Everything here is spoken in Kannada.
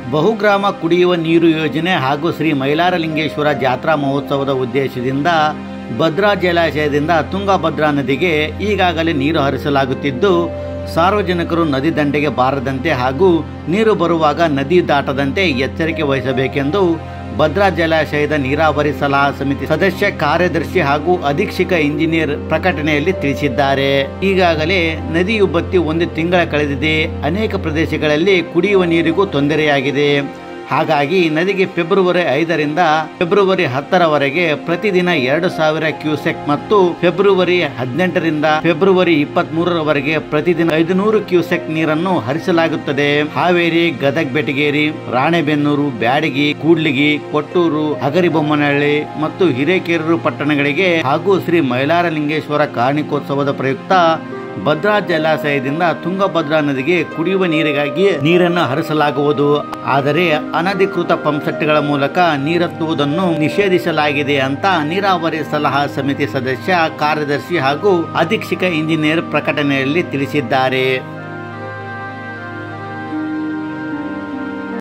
ಬಹುಗ್ರಾಮ ಕುಡಿಯುವ ನೀರು ಯೋಜನೆ ಹಾಗೂ ಶ್ರೀ ಮೈಲಾರಲಿಂಗೇಶ್ವರ ಜಾತ್ರಾ ಮಹೋತ್ಸವದ ಉದ್ದೇಶದಿಂದ ಭದ್ರಾ ಜಲಾಶಯದಿಂದ ತುಂಗಭದ್ರಾ ನದಿಗೆ ಈಗಾಗಲೇ ನೀರು ಹರಿಸಲಾಗುತ್ತಿದ್ದು, ಸಾರ್ವಜನಿಕರು ನದಿ ದಂಡೆಗೆ ಬಾರದಂತೆ ಹಾಗೂ ನೀರು ಬರುವಾಗ ನದಿ ದಾಟದಂತೆ ಎಚ್ಚರಿಕೆ ವಹಿಸಬೇಕೆಂದು ಭದ್ರಾ ಜಲಾಶಯದ ನೀರಾವರಿ ಸಲಹಾ ಸಮಿತಿ ಸದಸ್ಯ ಕಾರ್ಯದರ್ಶಿ ಹಾಗೂ ಅಧೀಕ್ಷಕ ಇಂಜಿನಿಯರ್ ಪ್ರಕಟಣೆಯಲ್ಲಿ ತಿಳಿಸಿದ್ದಾರೆ. ಈಗಾಗಲೇ ನದಿಯು ಬತ್ತಿ 1 ತಿಂಗಳ ಕಳೆದಿದೆ. ಅನೇಕ ಪ್ರದೇಶಗಳಲ್ಲಿ ಕುಡಿಯುವ ನೀರಿಗೂ ತೊಂದರೆಯಾಗಿದೆ. ಹಾಗಾಗಿ ನದಿಗೆ ಫೆಬ್ರವರಿ 5ರಿಂದ ಫೆಬ್ರವರಿ 10ರವರೆಗೆ ಪ್ರತಿದಿನ 2000 ಕ್ಯೂಸೆಕ್ ಮತ್ತು ಫೆಬ್ರವರಿ 18ರಿಂದ ಫೆಬ್ರವರಿ 23ರವರೆಗೆ ಪ್ರತಿದಿನ 500 ಕ್ಯೂಸೆಕ್ ನೀರನ್ನು ಹರಿಸಲಾಗುತ್ತದೆ. ಹಾವೇರಿ, ಗದಗ, ಬೆಟಗೇರಿ, ರಾಣೆಬೆನ್ನೂರು, ಬ್ಯಾಡಗಿ, ಕೂಡ್ಲಿಗಿ, ಕೊಟ್ಟೂರು, ಹಗರಿಬೊಮ್ಮನಹಳ್ಳಿ ಮತ್ತು ಹಿರೇಕೆರೂರು ಪಟ್ಟಣಗಳಿಗೆ ಹಾಗೂ ಶ್ರೀ ಮೈಲಾರಲಿಂಗೇಶ್ವರ ಕಾರ್ಣಿಕೋತ್ಸವದ ಪ್ರಯುಕ್ತ ಭದ್ರಾ ಜಲಾಶಯದಿಂದ ತುಂಗಭದ್ರಾ ನದಿಗೆ ಕುಡಿಯುವ ನೀರಿಗಾಗಿ ನೀರನ್ನು ಹರಿಸಲಾಗುವುದು. ಆದರೆ ಅನಧಿಕೃತ ಪಂಪ್ಸೆಟ್ಗಳ ಮೂಲಕ ನೀರೆತ್ತುವುದನ್ನು ನಿಷೇಧಿಸಲಾಗಿದೆ ಅಂತ ನೀರಾವರಿ ಸಲಹಾ ಸಮಿತಿ ಸದಸ್ಯ ಕಾರ್ಯದರ್ಶಿ ಹಾಗೂ ಅಧೀಕ್ಷಕ ಇಂಜಿನಿಯರ್ ಪ್ರಕಟಣೆಯಲ್ಲಿ ತಿಳಿಸಿದ್ದಾರೆ.